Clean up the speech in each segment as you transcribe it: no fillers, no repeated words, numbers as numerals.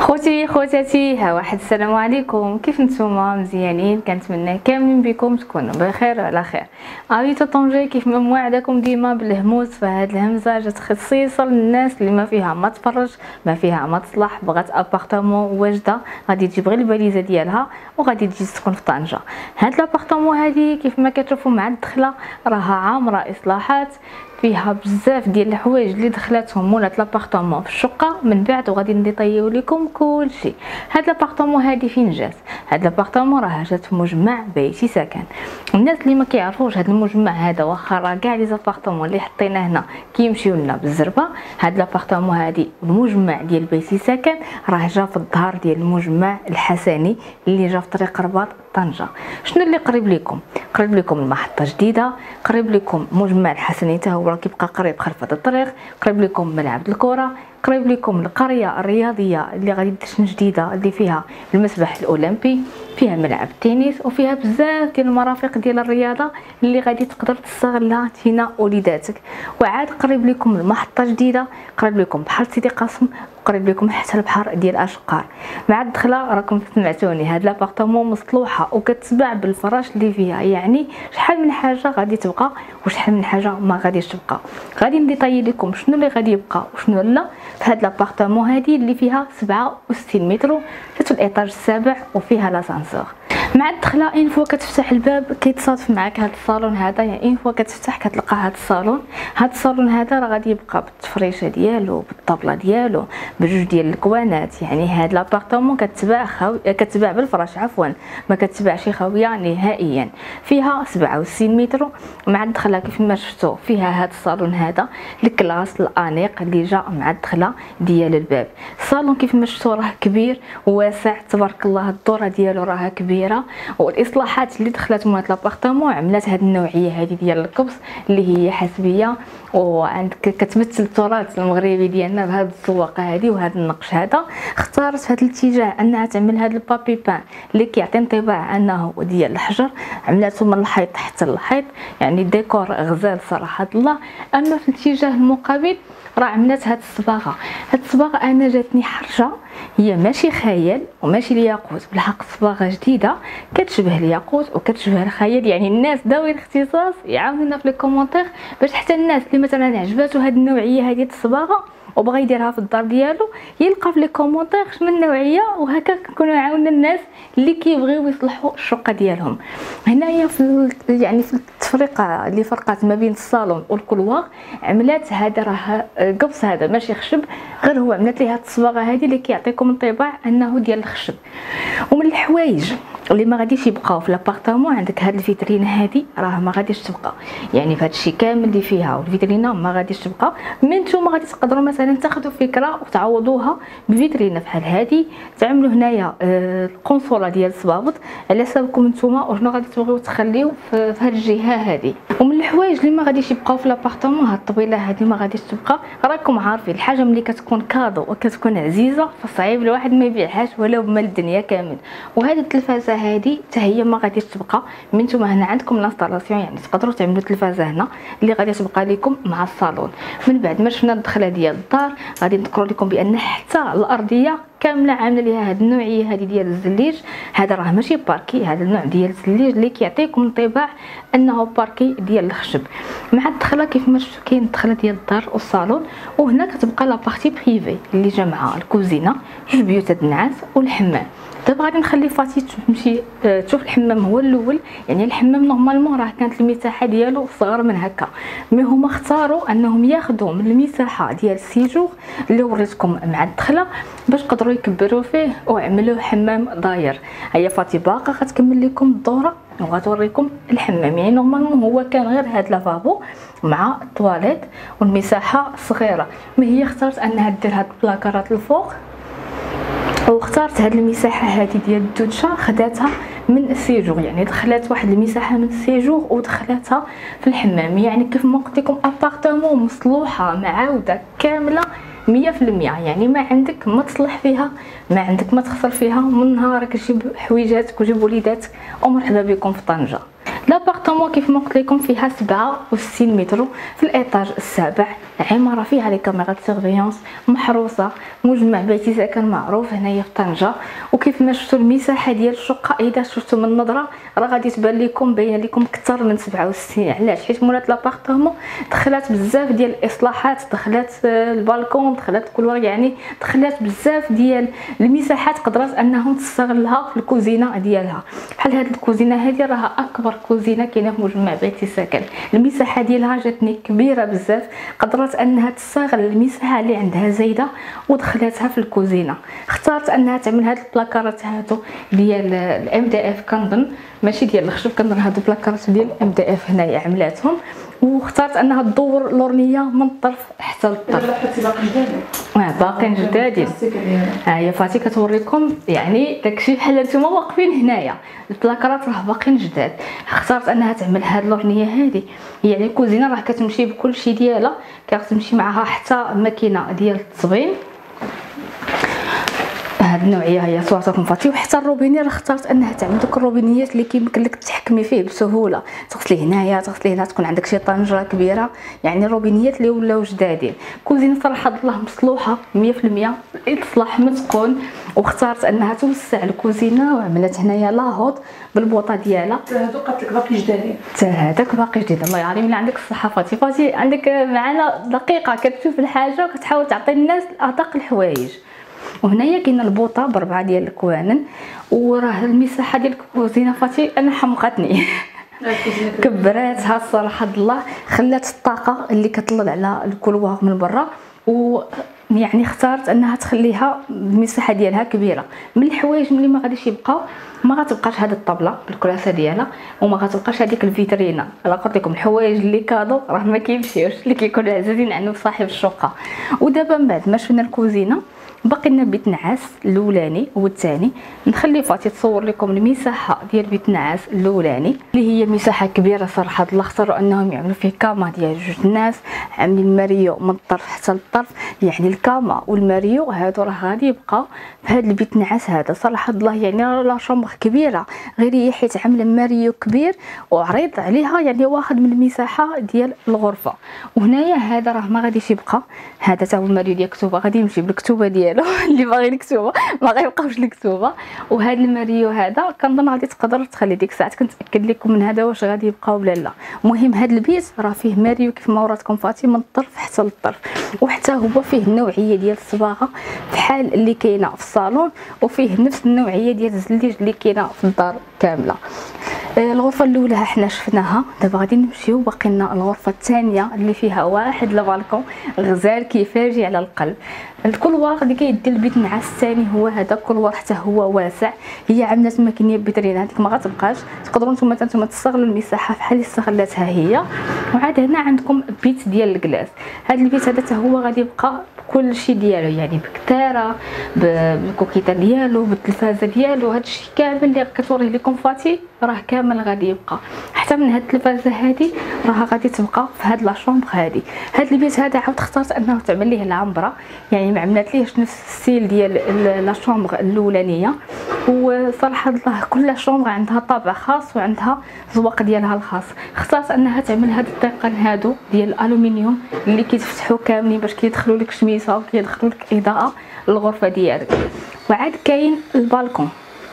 خوتي خواتاتي، ها واحد السلام عليكم. كيف نتوما؟ مزيانين؟ كنتمنى كاملين بكم تكونوا بخير وعلى خير. هابيتو طنجة كيف ما موعدكم ديما بالهموس، فهاد الهمزه جات خصيصا للناس اللي ما فيها ما تفرج ما فيها ما تصلح، بغات ابارتمون واجده غادي تجيب غير الباليزه ديالها وغادي تجي تسكن في طنجه. هاد لابارتمون هادي كيف ما كتشوفوا مع الدخله راها عامره اصلاحات، فيها بزاف ديال الحوايج اللي دخلاتهم مولات لابارتمون في الشقه من بعد، وغادي نديطيو لكم كلشي. هاد لابارتمون هادي فين جات؟ هاد لابارتمون راه جات في مجمع بيتي سكن. الناس اللي ما كيعرفوش هاد المجمع هذا، واخا راه كاع لي زابارتمون اللي حطينا هنا كيمشيو لنا بالزربه، هاد لابارتمون هادي المجمع ديال بيتي سكن راه جا في الظهر ديال المجمع الحسني اللي جا في طريق رباط طنجه. شنو اللي قريب لكم؟ قريب لكم المحطه جديده، قريب لكم مجمع الحسني حتى هو كيبقى قريب خلف هذا الطريق، قريب لكم ملعب الكره، قريب لكم القريه الرياضيه اللي غادي تشن جديده اللي فيها المسبح الاولمبي، فيها ملعب التنس، وفيها بزاف ديال المرافق ديال الرياضه اللي غادي تقدر تستغلها انت وليداتك. وعاد قريب لكم المحطه جديده، قريب لكم بحر سيدي قاسم، قريب لكم حتى البحر ديال اشقار. مع الدخله راكم سمعتوني، هاد لابارتمون مصلوحه وكتباع بالفراش اللي فيها، يعني شحال من حاجه غادي تبقى وشحال من حاجه ما غاديش تبقى. غادي نديطاي لكم شنو اللي غادي يبقى وشنو لا في هاد لابارتمون هادي اللي فيها 67 متر في الايطاج السابع وفيها لاسانسور. مع الدخله اين فوا كتفتح الباب كيتصادف معك هذا الصالون هذا، يعني اين فوا كتفتح كتلقى هذا الصالون. هذا الصالون هذا راه غادي يبقى بالتفريشه ديالو، بالطابله ديالو، بجوج ديال الكوانات. يعني هذا لابارتمون كتباع بالفراش، عفوا ما كتباعش خاويه نهائيا. فيها 67 متر. مع الدخله كيف ما شفتوا فيها هذا الصالون هذا الكلاس الانيق اللي جا مع الدخله ديال الباب. الصالون كيف ما شفتوا راه كبير وواسع تبارك الله، الدوره ديالو راها كبيره، والاصلاحات اللي دخلت مولات لابارتمون عملات هذه النوعيه هذه ديال الكبس اللي هي حسبيه، وعندك كتمثل التراث المغربي ديالنا بهذه الزواقه هذه وهذا النقش هذا. اختارت في هذا الاتجاه انها تعمل هذا البابي بان اللي كيعطي انطباع انه ديال الحجر، عملته من الحيط حتى الحيط، يعني ديكور غزال صراحه الله. اما في الاتجاه المقابل راه عملت هذه الصباغه. هذه الصباغه انا جاتني حرجه، هي ماشي خيال وماشي الياقوت، بالحق صباغه جديده كتشبه الياقوت وكتشبه الخيال. يعني الناس داوين اختصاص يعاونونا في لي كومونتير باش حتى الناس اللي مثلا عجباتو هذه النوعيه هذه الصباغه وبغى يديرها في الدار ديالو يلقى في لي كومونتير شنو النوعيه، وهكا كنكونوا عاوننا الناس اللي كيبغيو يصلحوا الشقه ديالهم. هنايا في يعني في التفريقه اللي فرقات ما بين الصالون والكولوار عملات هذا راه قبص، هذا ماشي خشب غير هو عملت ليه هذه الصباغه هذه اللي كيعطيكم انطباع انه ديال الخشب. ومن الحوايج اللي ما غاديش يبقاو في لابارتمون عندك هذه الفيترين هذه راه ما غاديش تبقى، يعني في هذا الشيء كامل اللي فيها والفيترينا ما غاديش تبقى. من نتوما غادي تقدروا مثلا تاخذوا فكره وتعوضوها بفيترينا بحال هذه، تعملوا هنايا القنصوله ديال الصبابط على حسابكم نتوما وشنو غادي تبغيو تخليو في هذه الجهه هذه. ومن الحوايج اللي ما غاديش يبقاو في لابارتمون هاد الطبيله هذه ما غاديش تبقى. راكم عارفين الحاجه ملي كتكون كادو وكتكون عزيزه فصعيب الواحد ما يبيعهاش ولو بمال الدنيا كامل. وهذه التلفازه هذه حتى هي ما غاديش تبقى. من نتوما هنا عندكم لانستالاسيون، يعني تقدروا تعملوا تلفازه هنا اللي غادي تبقى لكم مع الصالون. من بعد ما شفنا الدخله ديال الدار غادي نذكروا لكم بان حتى الارضيه كامله عامله ليها هذه النوعيه هذه ديال الزليج. هذا راه ماشي باركي، هذا النوع ديال الزليج اللي كيعطيكم انطباع انه باركي ديال الخشب. مع الدخله كيف ما شفتوا كاين الدخله ديال الدار والصالون، وهنا كتبقى لا بارتي بريفي اللي جا الكوزينه، جوج بيوت النعاس والحمام. دابا غادي نخلي فاتي تمشي تشوف الحمام هو الاول. يعني الحمام نورمالمون راه كانت المساحه ديالو صغر من هكا، مي هما اختاروا انهم ياخذوا من المساحه ديال السيجور اللي وريتكم مع الدخله باش قدروا يكبروا فيه وعملوا حمام داير. هيا فاتي باقا غتكمل لكم الدوره وغتوريكم الحمام. يعني نورمالمون هو كان غير هاد لافابو مع الطواليت والمساحه صغيره، مي هي اختارت انها دير هاد البلاكارات الفوق، واختارت هذه المساحه هذه ديال الدوشه خداتها من السيجور. يعني دخلات واحد المساحه من السيجور ودخلاتها في الحمام. يعني كيف ما قلت لكم ابارتمون مصلوحه معاوده كامله 100%. يعني ما عندك ما تصلح فيها، ما عندك ما تخسر فيها. من نهارك جيب حويجاتك وجيب وليداتك ومرحبا بكم في طنجه. لابارتمون كيف ما قلت لكم فيها 67 متر في الايطاج السابع. عماره فيها لي كاميرات سيرفيونس محروسه، مجمع بيتي سكن معروف هنايا في طنجه. وكيف ما شفتوا المساحه ديال الشقه اذا شفتوا من النظره راه غادي تبان لكم باينه لكم اكثر من 67. علاش؟ حيت مولات لابارتمون دخلات بزاف ديال الاصلاحات، دخلات البالكون، دخلات كل يعني دخلات بزاف ديال المساحات قدرات انهم تستغلها في الكوزينه ديالها. بحال هاد الكوزينه هذه راها اكبر كوزينه كاينه في مجمع بيتي سكن، المساحه ديالها جاتني كبيره بزاف، قدرت انها تستغل المساحه اللي عندها زايده ودخلتها في الكوزينه. اختارت انها تعمل هاد البلاكارات هادو ديال الام دي اف، كنظن ماشي ديال الخشب، كنظن هادو بلاكارات ديال الام دي اف هنايا عملاتهم. واختارت انها تدور اللورنيه من الطرف حتى للطرف. باقيين جدادين. ها هي فاتي كتوريكم يعني داكشي بحال نتوما واقفين هنايا، البلاكارات راه باقيين جداد. اختارت انها تعمل هاد اللورنيه هذه، يعني الكوزينه راه كتمشي بكلشي ديالها، كتمشي معها حتى ماكينه ديال التصبين. هاد النوعيه هي صواتكم فاتي. وحتى الروبيني راه اختارت انها تعمل دوك الروبينيات اللي كيمكن لك تحكمي فيه بسهوله، تغسلي هنايا تغسلي هنا، تكون عندك شي طنجره كبيره، يعني الروبينيات اللي ولاو جدادين. كوزينه صراحه الله مصلوحه 100%، الاصلاح متقون. واختارت انها توسع الكوزينه وعملت هنايا لاهوت بالبوطه ديالها. هادو قالت لك باقي جدادين، حتى هذاك باقي جديد. الله يعلم الا عندك الصحه فاتي عندك معنا دقيقه كتشوف الحاجه وكتحاول تعطي الناس ادق الحوايج. وهنايا كاينه البوطه ب4 ديال الكوانن. وراه المساحه ديال الكوزينه فاتي انا حمقتني كبراتها الصراحه الله، خلات الطاقه اللي كتطلع على الكولوار من برا. يعني اختارت انها تخليها المساحه ديالها كبيره. من الحوايج اللي ما غاديش يبقاو، ما غتبقاش هذه الطابله بالكراسه ديالها، وما غتبقاش هذيك الفيترينا. انا قلت لكم الحوايج اللي كادو راه ما كيمشيوش، اللي كيكونوا عزازين عنده صاحب الشقه. ودابا من بعد ما شفنا الكوزينه باقي لنا بيت نعاس الاولاني والثاني. نخلي فاتي تصور لكم المساحه ديال بيت نعاس الاولاني اللي هي مساحه كبيره صراحه. الله اختاروا انهم يعملوا فيه كاما ديال جوج الناس، عاملين ماريو من الطرف حتى للطرف، يعني الكاما والماريو هادو راه غادي يبقاو في هذا البيت نعاس هذا. صراحه الله يعني لا شومبر كبيره، غير هي حيت عامله ماريو كبير وعريض عليها، يعني واخد من المساحه ديال الغرفه. وهنايا هذا راه ما غاديش يبقى، هذا تا هو الماريو ديال الكتوبه غادي يمشي بالكتوبه ديالو اللي باغي الكتوبه ما غيبقاوش الكتوبه. وهذا الماريو هذا كنظن غادي تقدر تخلي ديك الساعه كنتاكد لكم من هذا واش غادي يبقى ولا لا. المهم هذا البيت راه فيه ماريو كيف ما وراتكم فاتي من الطرف حتى للطرف، وحتى هو فيه النوعيه ديال الصباغه بحال اللي كاينه في الصالون، وفيه نفس النوعيه ديال الزليج اللي كاينه في الدار كامله. الغرفه الاولى حنا شفناها، دابا غادي نمشيو باقي لنا الغرفه الثانيه اللي فيها واحد البالكون غزال كيفاجي على القلب. الكولوار اللي كيدي البيت النعاس الثاني هو هذا الكولوار، حتى هو واسع. هي عملت ماكينه بيترين هذيك ما غتبقاش، تقدروا نتوما تستغلوا المساحه بحال اللي استغلتها هي. وعاد هنا عندكم بيت ديال الكلاس. هذا البيت هذا حتى هو غادي يبقى كل شيء ديالو، يعني بكتاره بالكوكيطه ديالو بالتلفازه ديالو، هادشي كامل اللي كتوريه لكم فاتي راه كامل غادي يبقى. حتى من هاد التلفازه هذه راه غادي تبقى في هاد لا شومبر هذه. هاد البيت هذا عاود اختارت انه تعمل ليه العنبره، يعني ما عملت ليهش نفس الستيل ديال لا شومبر الاولانيه. وصراحه الله كل شومبر عندها طابع خاص وعندها ذوق ديالها الخاص. اختارت انها تعمل هاد الطيقان هادو ديال الالومنيوم اللي كيتفتحوا كاملين باش كيدخلوا لك شميسه وكيدخلوا لك اضاءه للغرفه ديالك. وعاد كاين البالكون،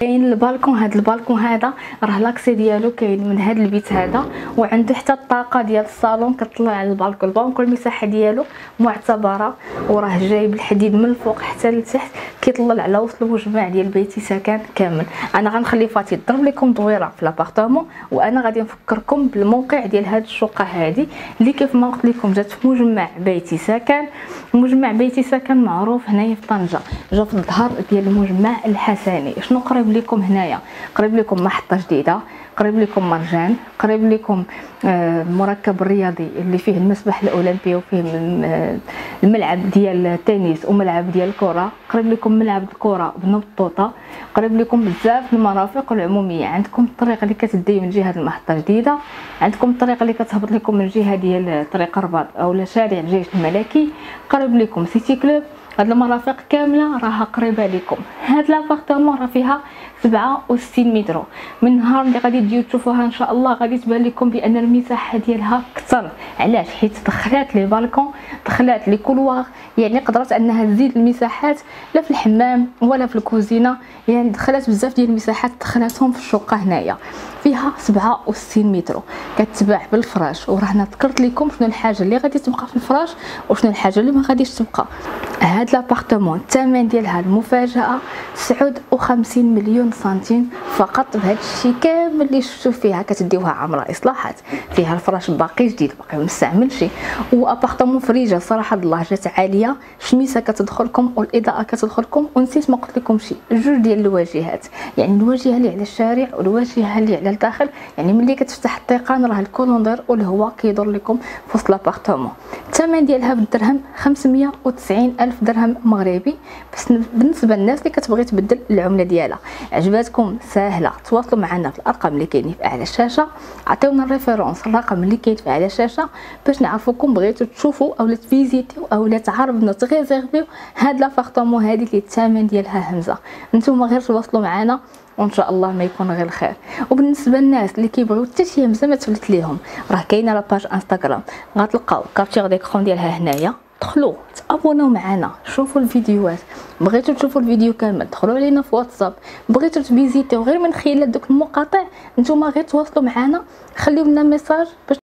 هذا البالكون هذا راه لاكسي ديالو كاين من هذا البيت هذا، وعنده حتى الطاقه ديال الصالون كتطلع على البالكون. البالكون المساحه ديالو معتبره، وراه جايب الحديد من الفوق حتى لتحت كيطلع على وسط المجمع ديال بيتي سكن كامل. انا غنخلي فاتي تضرب لكم دويره في لابارتمون، وانا غادي نفكركم بالموقع ديال هذه الشقه هذه اللي كيف ما قلت لكم جات في مجمع بيتي سكن. مجمع بيتي سكن معروف هنايا في طنجه، جا في الظهر ديال المجمع الحسني. شنو قريب لكم هنايا؟ قريب لكم محطه جديده، قريب لكم مرجان، قريب لكم المركب الرياضي اللي فيه المسبح الاولمبي وفيه الملعب ديال التنس وملعب ديال الكره، قريب لكم ملعب الكره بنبطوطه، قريب لكم بزاف المرافق العموميه. عندكم الطريق اللي كتدي من جهه المحطه الجديده، عندكم الطريق اللي كتهبط لكم من جهه ديال طريق الرباط اولا شارع الجيش الملكي، قريب لكم سيتي كلوب. هاد المرافق كامله راها قريبه لكم. هاد لابارتمون راه فيها 67 متر. من النهار اللي غادي تجيو تشوفوها ان شاء الله غادي تبان لكم بان المساحه ديالها كثر. علاش؟ حيت دخلات لي بالكون، دخلات لي كولوار، يعني قدرت انها تزيد المساحات لا في الحمام ولا في الكوزينه، يعني دخلات بزاف ديال المساحات دخلاتهم في الشقه هنايا. فيها 67 متر كتباع بالفراش، وراه ذكرت لكم شنو الحاجه اللي غادي تبقى في الفراش وشنو الحاجه اللي ما غاديش تبقى. هاد لابارتمون الثمن ديالها المفاجاه 59 مليون سنتيم فقط. بهذا الشيء كامل اللي شفتوا فيها كتديوها عامره اصلاحات، فيها الفراش باقي جديد باقي ما مستعملش، وابارتمون فريجه صراحه درجات عاليه، الشميسه كتدخلكم والاضاءه كتدخلكم. ونسيت ما قلت لكم شيء، جوج ديال الواجهات، يعني الواجهه اللي على الشارع والواجهه اللي على الداخل، يعني ملي كتفتح الطيقان راه الكولوندير والهواء كيدور لكم في وسط لابارتمون. الثمن ديالها بالدرهم 590 الف درهم مغربي. بس بالنسبه للناس اللي كتبغي تبدل العمله ديالها، عجباتكم ساهله تواصلوا معنا في الارقام اللي كاينين في اعلى الشاشه، عطيونا الريفيرونس الرقم اللي كاين في اعلى الشاشه باش نعرفوكم بغيتوا تشوفوا اولا تفيزيتيو اولا تعرضوا تريزيرفيو هاد لابارتمون هادي اللي الثمن ديالها همزه. نتوما غير تواصلوا معنا وان شاء الله ما يكون غير الخير. وبالنسبه للناس اللي كيبغيو حتى شي همزه ما تفلت ليهم، راه كاينه لاباج انستغرام غتلقاو كابتشر ديكرون ديالها هنايا، دخلوا تابوناو معنا شوفوا الفيديوهات. بغيتوا تشوفوا الفيديو كامل دخلوا علينا في واتساب، بغيتوا تفيزيتيو غير من خلال دوك المقاطع نتوما غير تواصلوا معنا، خليو لنا ميساج باش